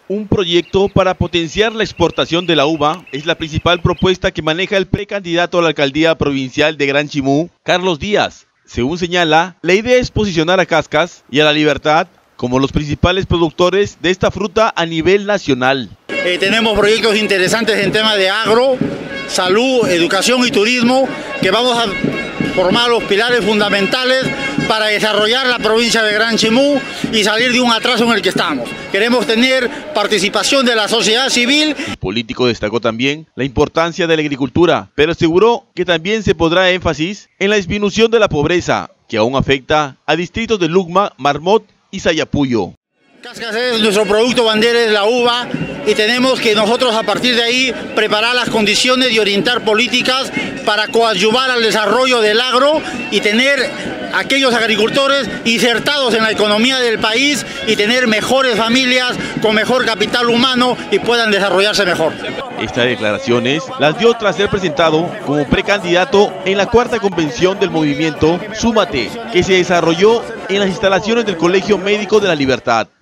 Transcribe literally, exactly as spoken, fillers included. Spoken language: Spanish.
Un proyecto para potenciar la exportación de la uva es la principal propuesta que maneja el precandidato a la alcaldía provincial de Gran Chimú, Carlos Díaz. Según señala, la idea es posicionar a Cascas y a La Libertad como los principales productores de esta fruta a nivel nacional. Eh, tenemos proyectos interesantes en tema de agro, salud, educación y turismo, que vamos a formar los pilares fundamentales para desarrollar la provincia de Gran Chimú y salir de un atraso en el que estamos. Queremos tener participación de la sociedad civil. El político destacó también la importancia de la agricultura, pero aseguró que también se pondrá énfasis en la disminución de la pobreza, que aún afecta a distritos de Lucma, Marmot y Sayapuyo. Cascas es nuestro producto bandera, es la uva, y tenemos que nosotros a partir de ahí preparar las condiciones y orientar políticas para coadyuvar al desarrollo del agro y tener aquellos agricultores insertados en la economía del país y tener mejores familias con mejor capital humano y puedan desarrollarse mejor. Estas declaraciones las dio tras ser presentado como precandidato en la cuarta convención del movimiento Súmate, que se desarrolló en las instalaciones del Colegio Médico de La Libertad.